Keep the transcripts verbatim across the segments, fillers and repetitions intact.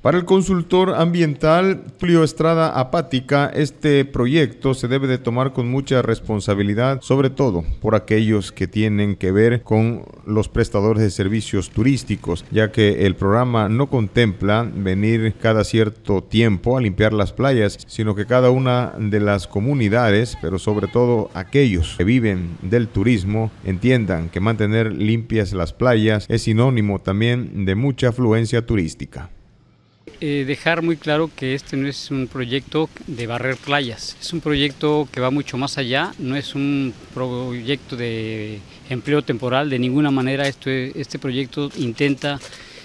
Para el consultor ambiental Julio Estrada Apática, este proyecto se debe de tomar con mucha responsabilidad, sobre todo por aquellos que tienen que ver con los prestadores de servicios turísticos, ya que el programa no contempla venir cada cierto tiempo a limpiar las playas, sino que cada una de las comunidades, pero sobre todo aquellos que viven del turismo, entiendan que mantener limpias las playas es sinónimo también de mucha afluencia turística. Eh, dejar muy claro que este no es un proyecto de barrer playas, es un proyecto que va mucho más allá, no es un proyecto de empleo temporal, de ninguna manera. Esto, este proyecto intenta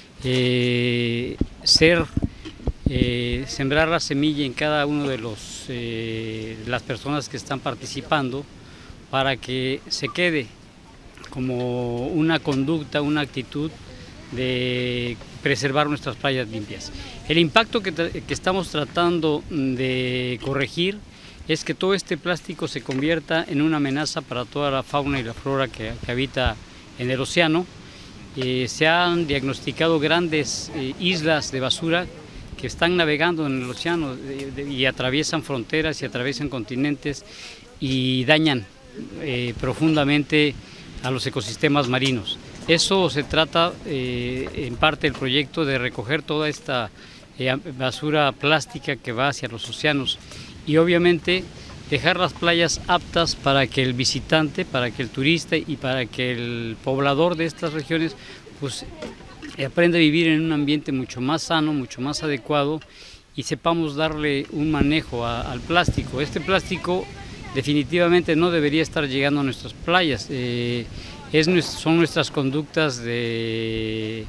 eh, ser, eh, sembrar la semilla en cada uno de los, eh, las personas que están participando para que se quede como una conducta, una actitud de preservar nuestras playas limpias. El impacto que, que estamos tratando de corregir es que todo este plástico se convierta en una amenaza para toda la fauna y la flora que, que habita en el océano. Eh, se han diagnosticado grandes eh, islas de basura que están navegando en el océano de, de, y atraviesan fronteras y atraviesan continentes y dañan eh, profundamente a los ecosistemas marinos. Eso se trata eh, en parte del proyecto de recoger toda esta eh, basura plástica que va hacia los océanos y obviamente dejar las playas aptas para que el visitante, para que el turista y para que el poblador de estas regiones pues aprenda a vivir en un ambiente mucho más sano, mucho más adecuado y sepamos darle un manejo a, al plástico. Este plástico definitivamente no debería estar llegando a nuestras playas. Eh, Es, son nuestras conductas de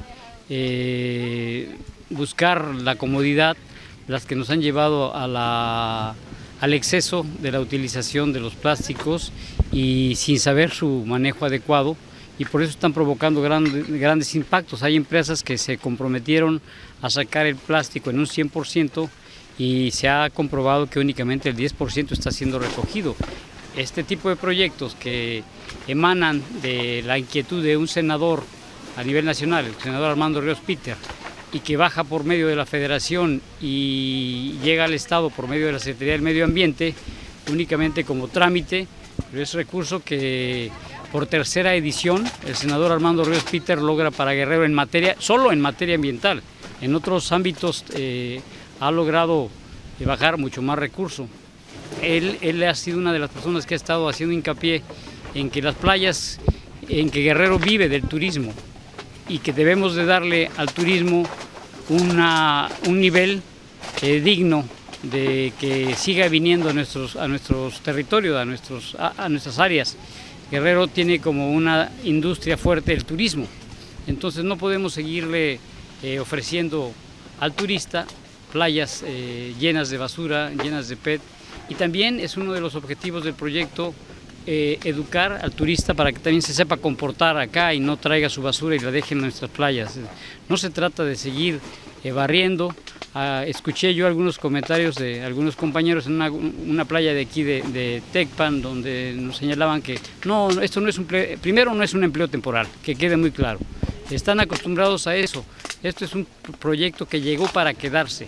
eh, buscar la comodidad las que nos han llevado a la, al exceso de la utilización de los plásticos y sin saber su manejo adecuado, y por eso están provocando grandes, grandes impactos. Hay empresas que se comprometieron a sacar el plástico en un cien por ciento y se ha comprobado que únicamente el diez por ciento está siendo recogido. Este tipo de proyectos que emanan de la inquietud de un senador a nivel nacional, el senador Armando Ríos Peter, y que baja por medio de la Federación y llega al Estado por medio de la Secretaría del Medio Ambiente, únicamente como trámite, pero es recurso que por tercera edición el senador Armando Ríos Peter logra para Guerrero en materia, solo en materia ambiental. En otros ámbitos eh, ha logrado bajar mucho más recurso. Él, él ha sido una de las personas que ha estado haciendo hincapié en que las playas, en que Guerrero vive del turismo y que debemos de darle al turismo una, un nivel eh, digno de que siga viniendo a nuestros, a nuestros territorios, a, nuestros, a, a nuestras áreas. Guerrero tiene como una industria fuerte el turismo, entonces no podemos seguirle eh, ofreciendo al turista playas eh, llenas de basura, llenas de P E T. Y también es uno de los objetivos del proyecto eh, educar al turista para que también se sepa comportar acá y no traiga su basura y la deje en nuestras playas. No se trata de seguir eh, barriendo. Ah, escuché yo algunos comentarios de algunos compañeros en una, una playa de aquí de, de Tecpan, donde nos señalaban que no, esto no es un, primero no es un empleo temporal, que quede muy claro. Están acostumbrados a eso. Esto es un proyecto que llegó para quedarse.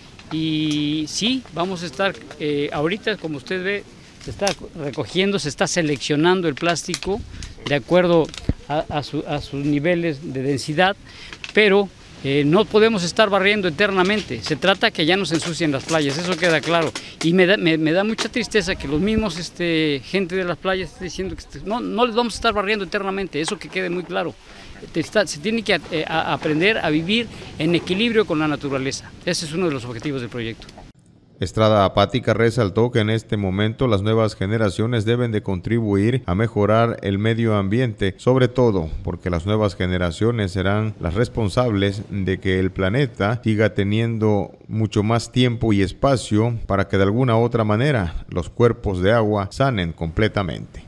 Y sí, vamos a estar, eh, ahorita como usted ve, se está recogiendo, se está seleccionando el plástico de acuerdo a, a, su, a sus niveles de densidad, pero eh, no podemos estar barriendo eternamente. Se trata que ya no se ensucien las playas, eso queda claro. Y me da, me, me da mucha tristeza que los mismos este, gente de las playas esté diciendo que no, no les vamos a estar barriendo eternamente, eso que quede muy claro. Está, se tiene que eh, a aprender a vivir en equilibrio con la naturaleza. Ese es uno de los objetivos del proyecto. Estrada Apática resaltó que en este momento las nuevas generaciones deben de contribuir a mejorar el medio ambiente, sobre todo porque las nuevas generaciones serán las responsables de que el planeta siga teniendo mucho más tiempo y espacio para que de alguna u otra manera los cuerpos de agua sanen completamente.